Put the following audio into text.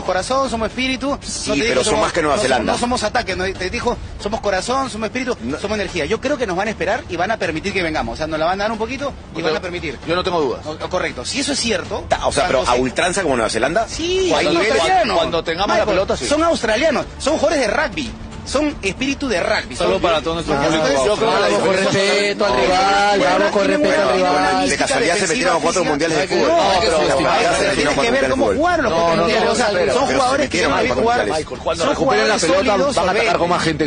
corazón, somos espíritu. Sí, pero son más que Nueva Zelanda. No somos ataque, no, te dijo, somos corazón, somos espíritu, somos energía. Yo creo que nos van a esperar y van a permitir que vengamos. O sea, nos la van a dar un poquito y van a permitir. Yo no tengo dudas. Correcto. Si eso es cierto... O sea, pero a ultranza como Nueva Zelanda. Sí, Cuando son australianos. cuando tengamos la pelota, sí. Son australianos, son jugadores de rugby. Son espíritu de rugby. Solo para todos nuestros públicos. Yo creo que Vamos con respeto al rival, vamos con respeto al rival. De casualidad se metieron a 4 mundiales de fútbol. Tienes que ver cómo jugaron los mundiales. Son jugadores que saben jugar. Cuando recuperen la pelota van a atacar con más gente.